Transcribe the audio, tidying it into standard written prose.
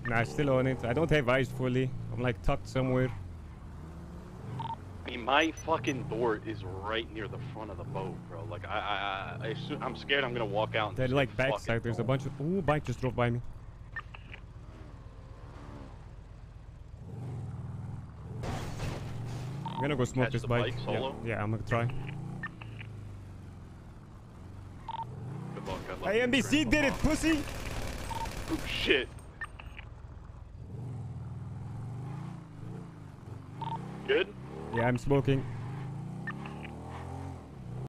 Nah, still on it. I don't have eyes fully. I'm like tucked somewhere. I mean, my fucking door is right near the front of the boat, bro. Like, I'm scared I'm gonna walk out and They're like backside. There's a bunch of... Ooh, bike just drove by me. I'm gonna go smoke this bike. Solo? Yeah, I'm gonna try. Good luck. Hey, NBC did it, pussy! Oh, shit. Good? Yeah, I'm smoking.